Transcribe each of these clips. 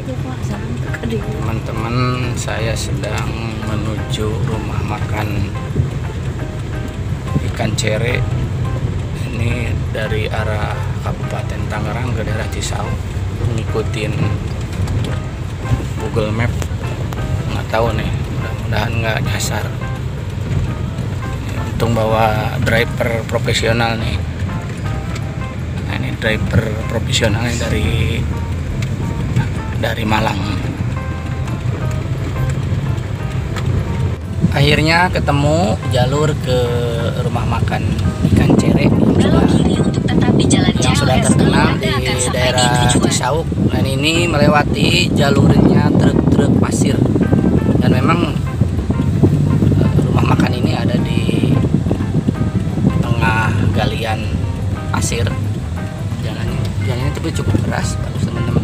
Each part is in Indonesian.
Teman-teman, saya sedang menuju rumah makan ikan cere. Ini dari arah Kabupaten Tangerang ke daerah Cisauk, ngikutin Google Map. Nggak tahu nih, mudah-mudahan nggak nyasar. Untung bawa driver profesional nih. Nah, ini driver profesionalnya dari Malang. Akhirnya ketemu jalur ke rumah makan ikan cere yang sudah terkenal di daerah Cisauk. Dan ini melewati jalurnya truk-truk pasir. Dan memang rumah makan ini ada di tengah galian pasir. Jalannya tapi cukup keras, bagus teman-teman.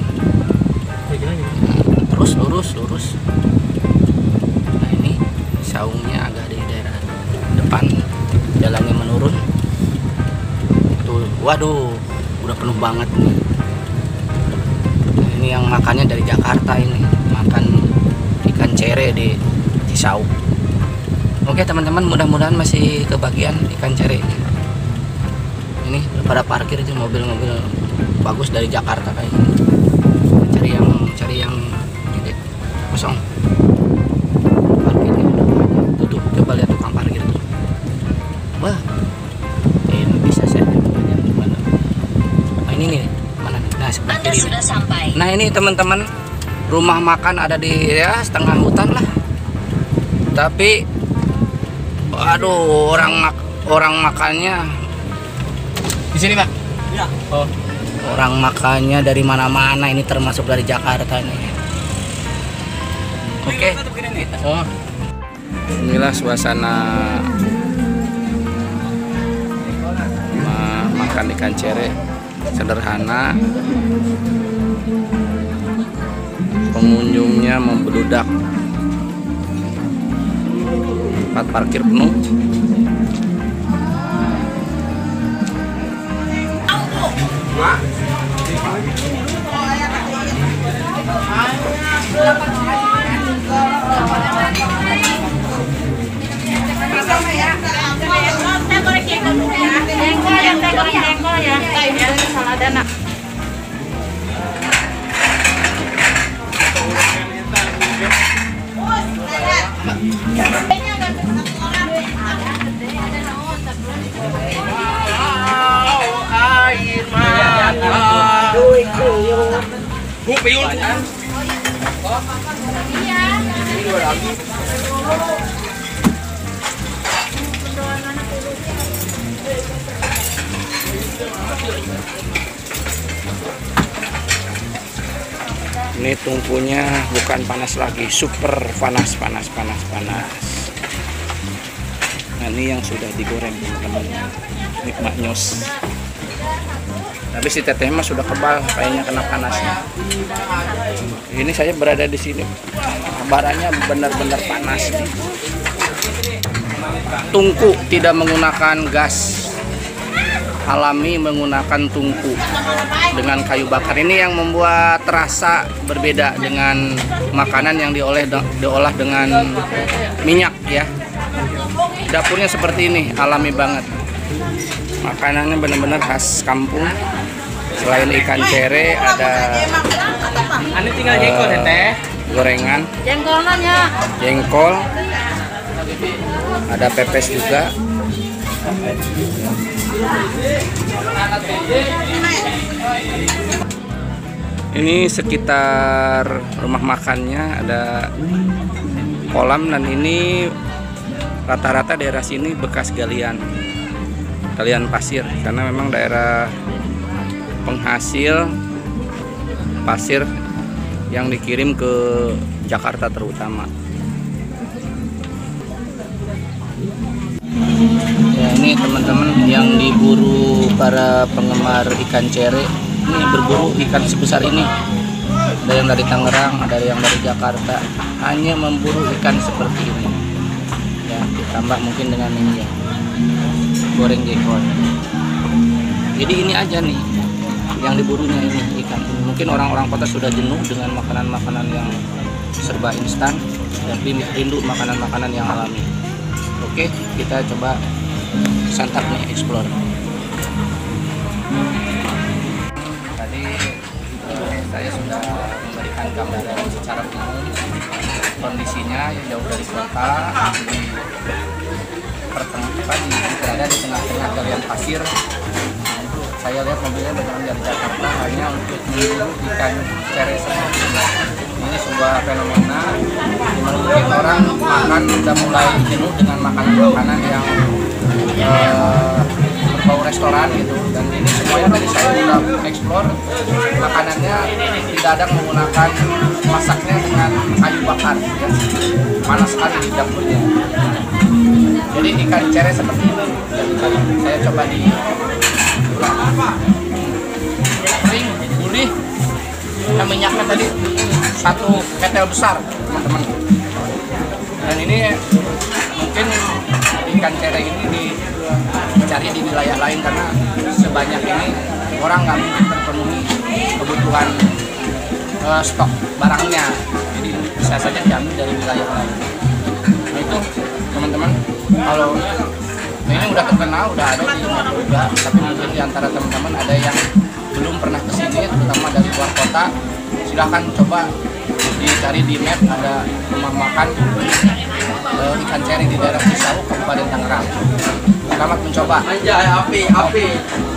Terus lurus. Nah, ini saungnya agak di daerah depan, jalannya menurun. Tuh, waduh, udah penuh banget nih. Nah, ini yang makannya dari Jakarta, ini makan ikan cere di Cisauk. Oke teman-teman, mudah-mudahan masih kebagian ikan cere. Ini pada parkir aja mobil-mobil bagus dari Jakarta kayak gini. Cari yang ini kosong. Parkirnya udah banyak. Tuh, coba lihat tukang parkir tuh. Wah, ini bisa saya banyak gimana? Nah, ini nih, mana? Nah, sebelah kiri. Sudah sampai. Nah, ini teman-teman, rumah makan ada di setengah hutan lah. Tapi aduh, orang makannya di sini, Pak. Iya. Oh. Orang makannya dari mana-mana, ini termasuk dari Jakarta nih. Oke. Oh. Inilah suasana makan ikan cere, sederhana. Pengunjungnya membeludak. Tempat parkir penuh. Jengkol ya. Salad anak. Air mata Puyul kan? Iya. Ini tungkunya bukan panas lagi, super panas. Nah, ini yang sudah digoreng teman-teman. Ini maknyos. Tapi si teteh mah sudah kebal, kayaknya kena panasnya. Ini saya berada di sini, barannya benar-benar panas. Tungku tidak menggunakan gas, alami menggunakan tungku dengan kayu bakar. Ini yang membuat rasa berbeda dengan makanan yang diolah dengan minyak ya. Dapurnya seperti ini, alami banget. Makanannya benar-benar khas kampung. Selain ikan cere ada gorengan, jengkol, ada pepes juga. Ini sekitar rumah makannya ada kolam, dan ini rata-rata daerah sini bekas galian pasir, karena memang daerah penghasil pasir yang dikirim ke Jakarta terutama. Ya, ini teman-teman yang diburu para penggemar ikan cere. Ini berburu ikan sebesar ini. Ada yang dari Tangerang, ada yang dari Jakarta. Hanya memburu ikan seperti ini. Ya, ditambah mungkin dengan ini ya, goreng jengkol. Jadi ini aja nih yang diburunya, ini ikan. mungkin orang-orang kota sudah jenuh dengan makanan-makanan yang serba instan dan rindu makanan-makanan yang alami. Oke, kita coba santap nih, explore. Tadi saya sudah memberikan gambaran secara umum kondisinya yang jauh dari kota, di pertemuan berada di tengah-tengah galian pasir. Saya lihat mobilnya berjalan dari Jakarta hanya untuk memburu ikan cere seperti ini. Ini sebuah fenomena di mana mungkin orang makan sudah mulai jenuh dengan makanan-makanan yang berbau restoran gitu. Dan ini semuanya tadi saya sudah explore, makanannya tidak ada menggunakan masaknya dengan kayu bakar, ya. Panas sekali di dapurnya. Jadi ikan cere seperti ini saya coba di kering, gurih, dan minyaknya tadi satu ketel besar, teman-teman. Dan ini mungkin ikan cere ini dicari di wilayah lain karena sebanyak ini orang nggak mungkin terpenuhi kebutuhan stok barangnya. Jadi bisa saja diambil dari wilayah lain. Nah itu teman-teman, kalau ini udah terkenal, udah ada di map juga, tapi mungkin di antara teman-teman ada yang belum pernah kesini, terutama dari luar kota, silahkan coba dicari di map, ada rumah makan ikan cere di daerah Cisauk, Kabupaten Tangerang. Selamat mencoba. Anjay, api.